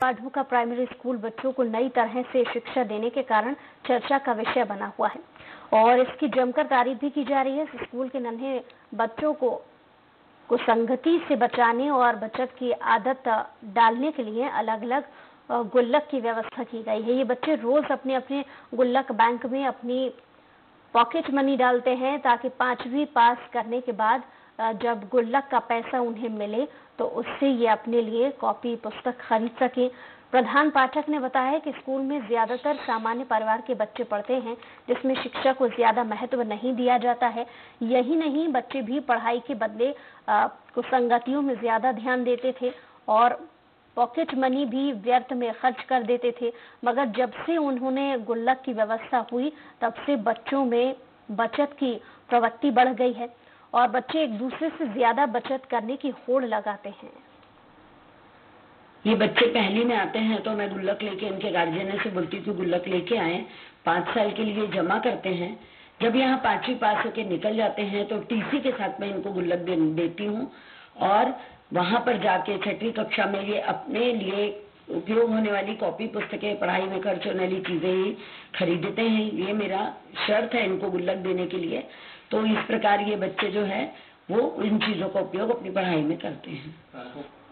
का primary school बच्चों को नई तरह से शिक्षा देने के कारण चर्चा का विषय बना हुआ है और इसकी जमकर तारीफ भी की जा रही है। स्कूल के नन्हे बच्चों को संगति से बचाने और बचत की आदत डालने के लिए अलग-अलग गुल्लक की व्यवस्था की गई है। ये बच्चे रोज अपने अपने गुल्लक बैंक में अपनी पॉकेट मनी डालते हैं ताकि 5वीं पास करने के बाद जब गुल्लक का पैसा उन्हें मिले तो उससे ये अपने लिए कॉपी पुस्तक खरीद सके। प्रधान पाठक ने बताया कि स्कूल में ज्यादातर सामान्य परिवार के बच्चे पढ़ते हैं जिसमें शिक्षा को ज्यादा महत्व नहीं दिया जाता है। यही नहीं, बच्चे भी पढ़ाई के बदले कुसंगतियों में ज्यादा ध्यान देते थे और पॉकेट मनी भी व्यर्थ में खर्च कर देते थे। मगर जब से उन्होंने गुल्लक की व्यवस्था हुई तब से बच्चों में बचत की प्रवृत्ति बढ़ गई है और बच्चे एक दूसरे से ज्यादा बचत करने की होड़ लगाते हैं। ये बच्चे पहली में आते हैं तो मैं गुल्लक लेके इनके गार्जियन से बोलती हूँ गुल्लक लेके आए, 5 साल के लिए जमा करते हैं। जब यहाँ 5वीं पास होके निकल जाते हैं तो टीसी के साथ में इनको गुल्लक देती हूँ और वहां पर जाके 6वीं कक्षा में ये अपने लिए उपयोग होने वाली कॉपी पुस्तकें, पढ़ाई में खर्च होने वाली चीजें ही खरीदते हैं। ये मेरा शर्त है इनको गुल्लक देने के लिए। तो इस प्रकार ये बच्चे जो है वो इन चीजों का उपयोग अपनी पढ़ाई में करते हैं।